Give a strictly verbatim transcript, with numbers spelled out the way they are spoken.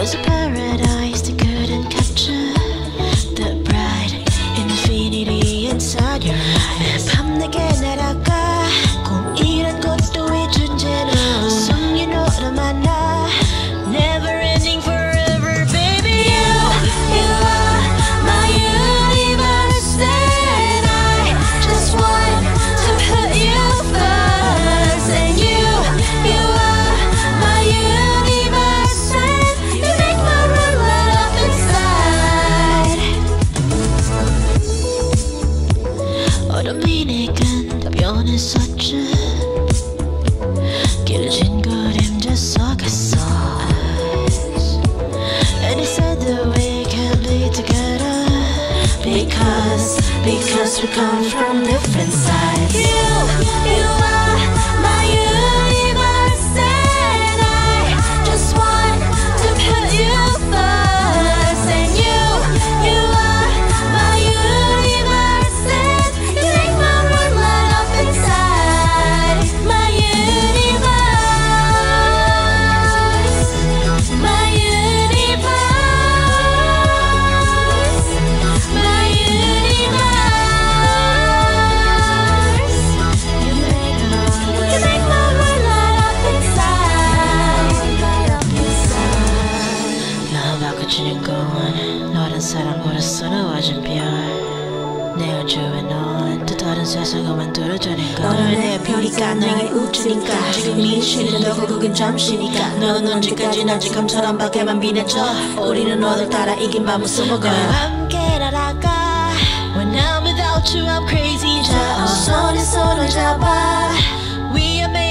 There's a paradise they couldn't capture, the bright infinity inside your eyes. 밤 내게 날아가 공이란 것도 이 존재는 성인으로 만나 never ending forever baby. You, you are my universe and I just want to put you first. And you, you are my universe and you make my run right up inside. 어둠이 내겐 다 변했었지. 길어진 그림자 속에서 And he said that we can be together Because, because we come from different sides. You, you are my universe and I just want to put you first. And you, you are my universe and you make my world light up inside. My universe, my universe, my universe. You make my world, you make my world light up inside. Light up inside. 나 바꿔주는 건 너란 사랑으로서 놓아진 별. 내 우주에 넌 또 다른 세상을 만들어주는 걸. 너는 내 별이니까 너의 우주니까 지금 이 시련도 결국엔 잠시니까. 너는 언제까지 날 지금처럼 밖에만 빛내줘. 우리는 너를 따라 이긴 밤을 숨어가. 너와 함께 날아가. When I'm without you I'm crazy. 자 손에 손을 잡아. We are made